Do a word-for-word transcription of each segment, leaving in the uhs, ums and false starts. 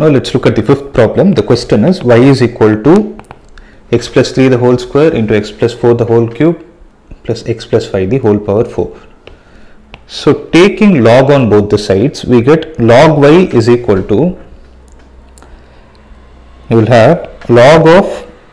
Now let's look at the fifth problem. The question is y is equal to x plus three the whole square into x plus four the whole cube plus x plus five the whole power four. So taking log on both the sides, we get log y is equal to, you will have log of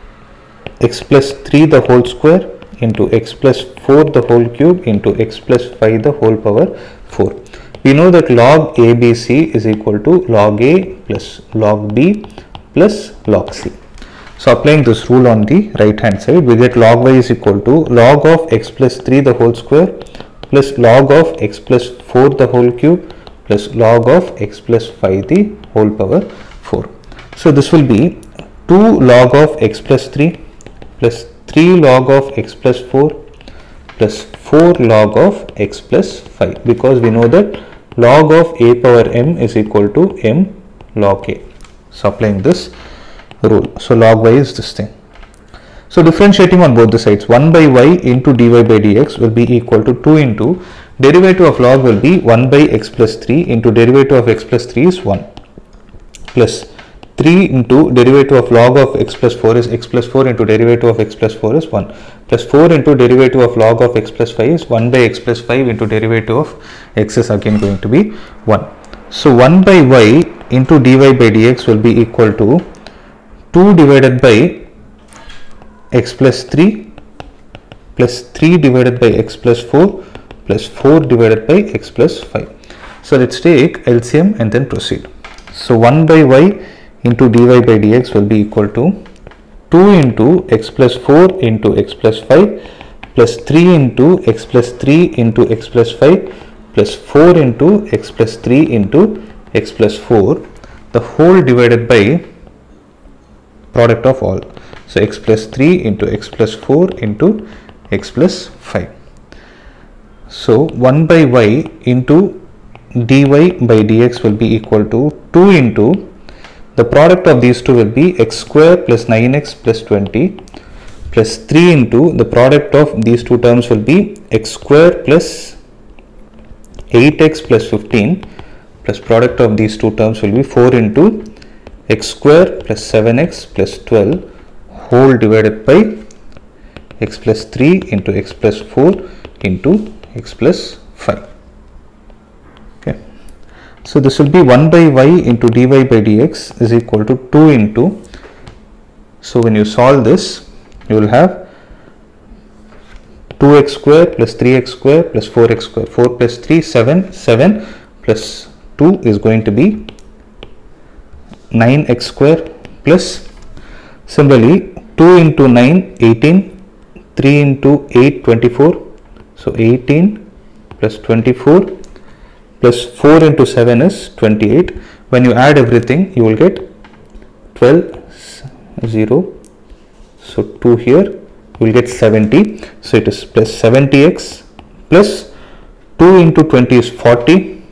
x plus three the whole square into x plus four the whole cube into x plus five the whole power four. We know that log A B C is equal to log A plus log B plus log C. So applying this rule on the right hand side, we get log y is equal to log of x plus three the whole square plus log of x plus four the whole cube plus log of x plus five the whole power four. So this will be two log of x plus three plus three log of x plus four plus four log of x plus five, because we know that log of a power m is equal to m log a. So applying this rule, so log y is this thing. So differentiating on both the sides, one by y into dy by dx will be equal to two into derivative of log will be one by x plus three into derivative of x plus three is one plus three into derivative of log of x plus four is x plus four into derivative of x plus four is one plus four into derivative of log of x plus five is one by x plus five into derivative of x is again going to be one. So one by y into dy by dx will be equal to two divided by x plus three plus three divided by x plus four plus four divided by x plus five. So let's take L C M and then proceed. So one by y into dy by dx will be equal to two into x plus four into x plus five plus three into x plus three into x plus five plus four into x plus three into x plus four, the whole divided by product of all. So x plus three into x plus four into x plus five. So one by y into dy by dx will be equal to two into the product of these two will be x square plus nine x plus twenty plus three into the product of these two terms will be x square plus eight x plus fifteen plus product of these two terms will be four into x square plus seven x plus twelve whole divided by x plus three into x plus four into x plus five. Okay. So this will be one by y into dy by dx is equal to two into, so when you solve this you will have two x square plus three x square plus four x square, four plus three, seven, seven plus two is going to be nine x square plus, similarly two into nine, eighteen, three into eight, twenty-four, so eighteen plus twenty-four plus four into seven is twenty-eight. When you add everything you will get twelve, zero, so two here, you will get seventy. So it is plus seventy x plus two into twenty is forty.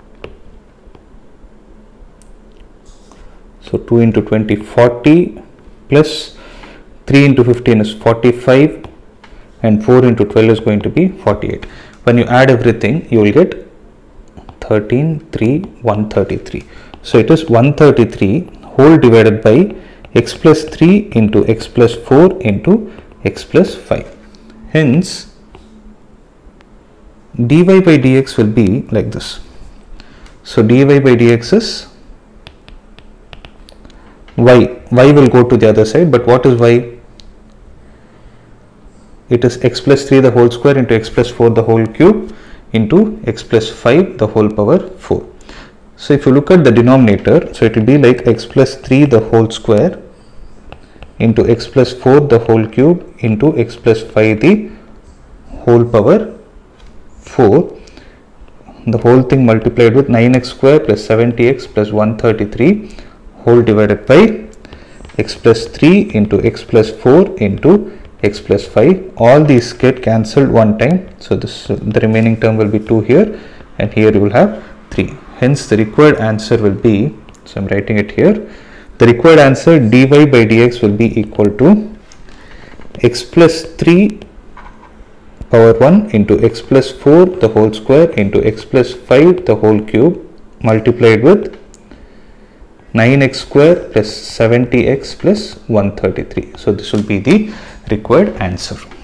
So two into twenty, forty plus three into fifteen is forty-five and four into twelve is going to be forty-eight. When you add everything you will get thirteen, three, one thirty-three. So it is one thirty-three whole divided by x plus three into x plus four into x plus five. Hence dy by dx will be like this. So dy by dx is y, y will go to the other side, but what is y? It is x plus three the whole square into x plus four the whole cube into x plus five the whole power four. So if you look at the denominator, so it will be like x plus three the whole square into x plus four the whole cube into x plus five the whole power four, the whole thing multiplied with nine x square plus seventy x plus one thirty-three whole divided by x plus three into x plus four into x plus five. All these get cancelled one time, so this uh, the remaining term will be two here and here you will have three. Hence the required answer will be, so I am writing it here, the required answer dy by dx will be equal to x plus three power one into x plus four the whole square into x plus five the whole cube multiplied with nine x square plus seventy x plus one hundred thirty-three. So this will be the required answer.